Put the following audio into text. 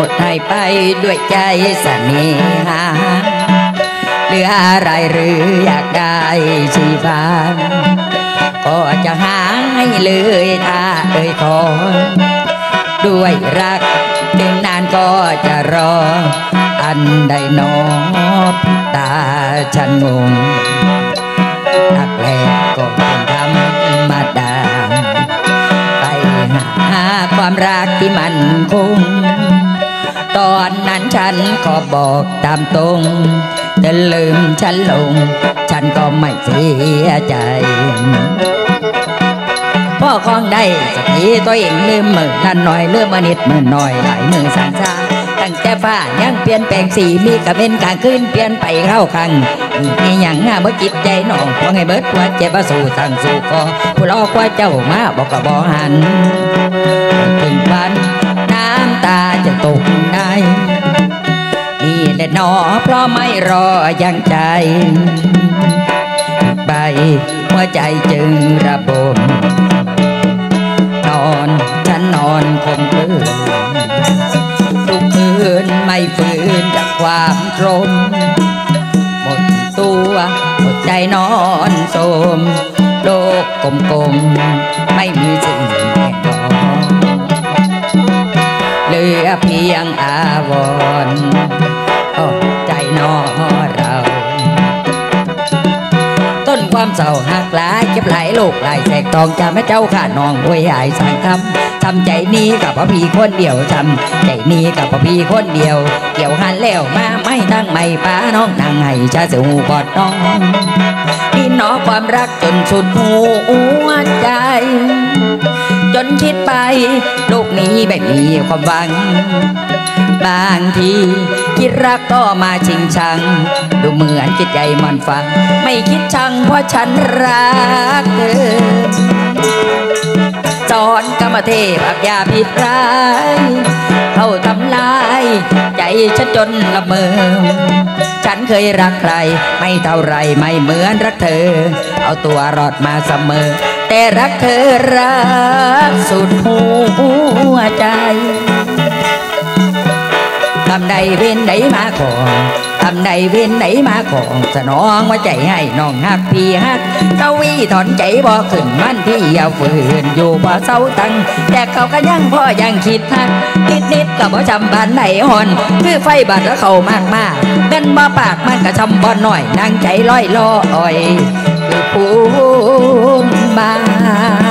ดให้ไปด้วยใจเสน่หาเหลืออะไรหรืออยากได้ชีวาก็จะหาให้เลยถ้าขอด้วยรักถึงนานก็จะรออันใดนอตาฉันงงรักแรกก็เป็นธรรมดาไปหาความรักที่มันคงตอนนั้นฉันก็บอกตามตรงแต่ลืมฉันลงฉันก็ไม่เสียใจพ่อคล้องได้สักทีตัวเองลืมมือนั่นหน่อยลืมมานิดมือหน่อยหลายมือสั่งซาตั้งแต่ฟ้ายังเปลี่ยนแปลงสีมีกระเป็นกลางคืนเปลี่ยนไปเข้าคังมีอย่างง่าเมื่อจิตใจน้องว่าไงเบิดว่าเจ็บว่าสู่สั่งสู่คอผู้รอกว่าเจ้ามาบอกกับบ่หันถึงวันน้ำตาจะตกได้นี่แหละหนอเพราะไม่รอยังใจไปหัวใจจึงระบมฉันนอนคงคืนทุกคืนไม่ฝืนจากความตรมหมดตัวหมดใจนอนโสมโลกกลมๆไม่มีสิ่งแน่นอนเหลือเพียงอาวรณ์ใจนอเราต้นความเศร้าหักหลายเก็บหลายโลกหลายแสกทองจะแม่เจ้าข้าน้องด้วยหายสั่งทำใจนี้กับพ่อพี่คนเดียวทำใจนี้กับพ่อพี่คนเดียวเกี่ยวหันแล้วมาไม่ตั้งไม่ป้าน้องนั่งให้ชาเสียวหูกอดน้องนี่น้อความรักจนสุดหัวใจจนคิดไปโลกนี้ไม่มีความหวังบางทีคิดรักก็มาชิงชังดูเหมือนจิตใจมันฟังไม่คิดชังเพราะฉันรักเธอสอนกรรมเทพอับยาผิดร้ายเข้าทำลายใจฉันจนละเมอฉันเคยรักใครไม่เท่าไรไม่เหมือนรักเธอเอาตัวรอดมาเสมอแต่รักเธอรักสุดหัวใจทำใดเว้นไหนมาของทำใดเว้นไหนมาของสนองว่าใจให้น้องหักพี่หักเจ้าวีถอนใจบ่ขึ้นมันที่เอาฝืนอยู่บ่เศร้าตังแต่เขาก็ยังพ่อยังคิดหักนิดก็บ่จำบ้านไหนหอนคือไฟบาดแล้วเขามากเป็นบ่ปากมันก็จำบ่หน่อยนางใจลอยคือพูนบา